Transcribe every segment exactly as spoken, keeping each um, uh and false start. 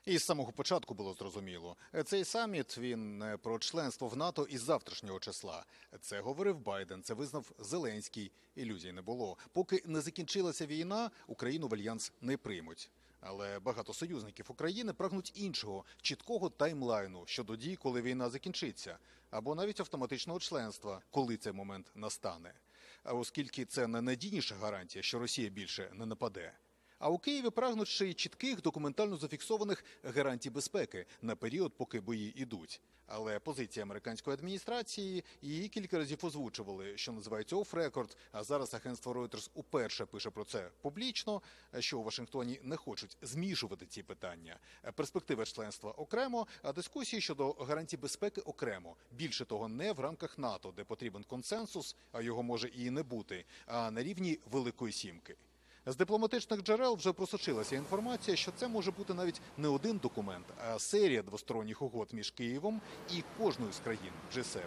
І з самого початку було зрозуміло, цей саміт, він не про членство в НАТО із завтрашнього числа. Це говорив Байден, це визнав Зеленський. Ілюзій не було. Поки не закінчилася війна, Україну в альянс не приймуть. Але багато союзників України прагнуть іншого, чіткого таймлайну щодо дій, коли війна закінчиться. Або навіть автоматичного членства, коли цей момент настане. А оскільки це найнадійніша гарантія, що Росія більше не нападе. А у Києві прагнуть ще й чітких, документально зафіксованих гарантій безпеки на період, поки бої йдуть. Але позиція американської адміністрації її кілька разів озвучували, що називається оф-рекорд, а зараз агентство Reuters уперше пише про це публічно, що у Вашингтоні не хочуть змішувати ці питання. Перспектива членства окремо, а дискусії щодо гарантій безпеки окремо. Більше того, не в рамках НАТО, де потрібен консенсус, а його може і не бути, а на рівні Великої Сімки. З дипломатичних джерел вже просочилася інформація, що це може бути навіть не один документ, а серія двосторонніх угод між Києвом і кожною з країн джі севен.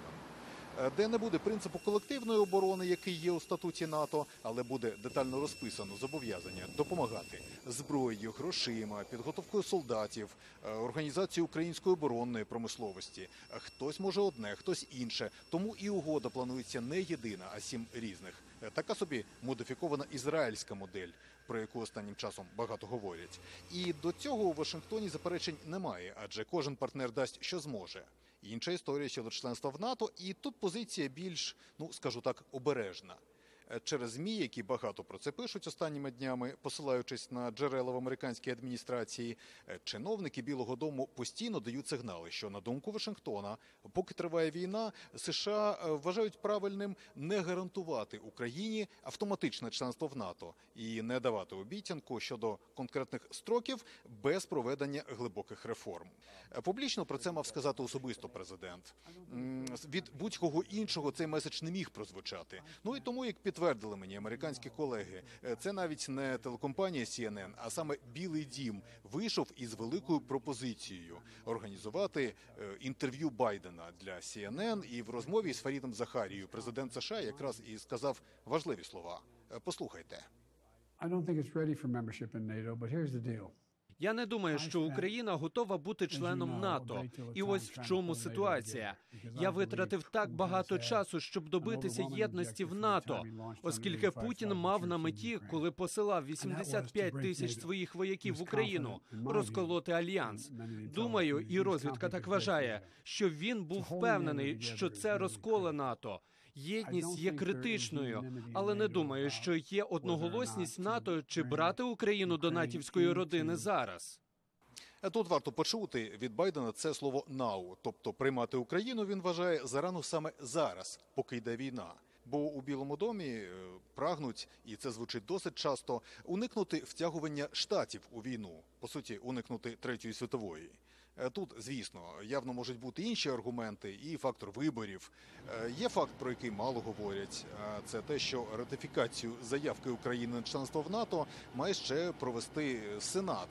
Де не буде принципу колективної оборони, який є у статуті НАТО, але буде детально розписано зобов'язання допомагати зброєю, грошима, підготовкою солдатів, організацією української оборонної промисловості. Хтось може одне, хтось інше. Тому і угода планується не єдина, а сім різних. Така собі модифікована ізраїльська модель, про яку останнім часом багато говорять. І до цього у Вашингтоні заперечень немає, адже кожен партнер дасть, що зможе. Інша історія щодо членства в НАТО, і тут позиція більш, ну, скажу так, обережна. Через ЗМІ, які багато про це пишуть останніми днями, посилаючись на джерела в американській адміністрації, чиновники Білого дому постійно дають сигнали, що, на думку Вашингтона, поки триває війна, США вважають правильним не гарантувати Україні автоматичне членство в НАТО і не давати обіцянку щодо конкретних строків без проведення глибоких реформ. Публічно про це мав сказати особисто президент. Від будь-кого іншого цей меседж не міг прозвучати. Ну і тому, як підтвердили мені американські колеги, це навіть не телекомпанія сі ен ен, а саме Білий дім вийшов із великою пропозицією організувати інтерв'ю Байдена для сі ен ен, і в розмові з Фарідом Захарією президент США якраз і сказав важливі слова. Послухайте. Я не думаю, що Україна готова бути членом НАТО. І ось в чому ситуація. Я витратив так багато часу, щоб добитися єдності в НАТО, оскільки Путін мав на меті, коли посилав вісімдесят п'ять тисяч своїх вояків в Україну, розколоти альянс. Думаю, і розвідка так вважає, що він був впевнений, що це розколе НАТО. Єдність є критичною, але не думаю, що є одноголосність НАТО чи брати Україну до натівської родини зараз. Тут варто почути від Байдена це слово «now», тобто приймати Україну він вважає зарано саме зараз, поки йде війна. Бо у Білому домі прагнуть, і це звучить досить часто, уникнути втягування Штатів у війну, по суті, уникнути Третьої світової. Тут, звісно, явно можуть бути інші аргументи і фактор виборів. Є факт, про який мало говорять, це те, що ратифікацію заявки України на членство в НАТО має ще провести Сенат.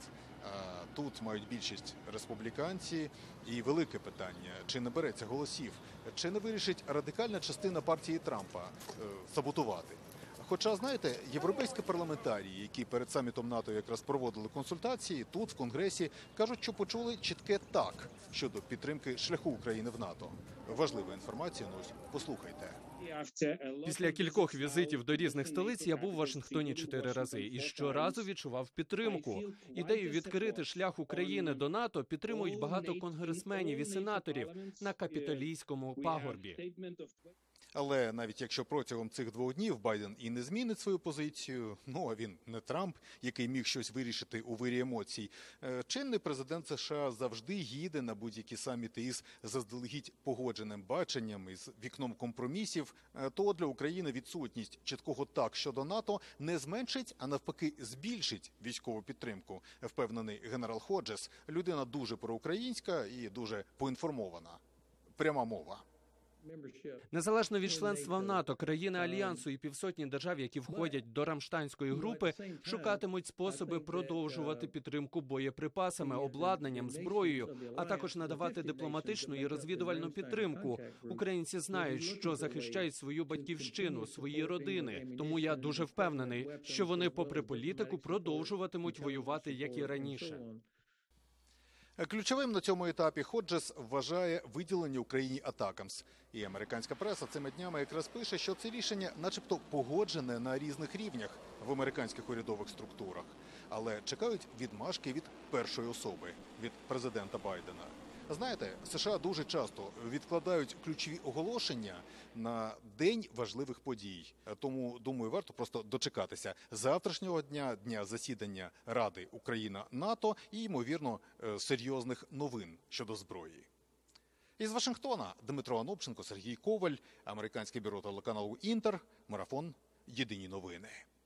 Тут мають більшість республіканці, і велике питання, чи не береться голосів, чи не вирішить радикальна частина партії Трампа саботувати. Хоча, знаєте, європейські парламентарії, які перед самітом НАТО якраз проводили консультації, тут, в Конгресі, кажуть, що почули чітке «так» щодо підтримки шляху України в НАТО. Важлива інформація, ну ось, послухайте. Після кількох візитів до різних столиць я був у Вашингтоні чотири рази і щоразу відчував підтримку. Ідею відкрити шлях України до НАТО підтримують багато конгресменів і сенаторів на Капітолійському пагорбі. Але навіть якщо протягом цих двох днів Байден і не змінить свою позицію, ну а він не Трамп, який міг щось вирішити у вирі емоцій, чинний президент США завжди їде на будь-які саміти із заздалегідь погодженим баченням, із вікном компромісів, то для України відсутність чіткого «так» щодо НАТО не зменшить, а навпаки збільшить військову підтримку, впевнений генерал Ходжес. Людина дуже проукраїнська і дуже поінформована. Пряма мова. Незалежно від членства в НАТО, країни Альянсу і півсотні держав, які входять до Рамштайнської групи, шукатимуть способи продовжувати підтримку боєприпасами, обладнанням, зброєю, а також надавати дипломатичну і розвідувальну підтримку. Українці знають, що захищають свою батьківщину, свої родини. Тому я дуже впевнений, що вони, попри політику, продовжуватимуть воювати, як і раніше. Ключовим на цьому етапі Ходжес вважає виділення Україні атакамс. І американська преса цими днями якраз пише, що це рішення начебто погоджене на різних рівнях в американських урядових структурах. Але чекають відмашки від першої особи, від президента Байдена. Знаєте, США дуже часто відкладають ключові оголошення на день важливих подій. Тому, думаю, варто просто дочекатися завтрашнього дня, дня засідання Ради Україна-НАТО і, ймовірно, серйозних новин щодо зброї. Із Вашингтона Дмитро Анопченко, Сергій Коваль, американське бюро телеканалу «Інтер», Марафон. Єдині новини.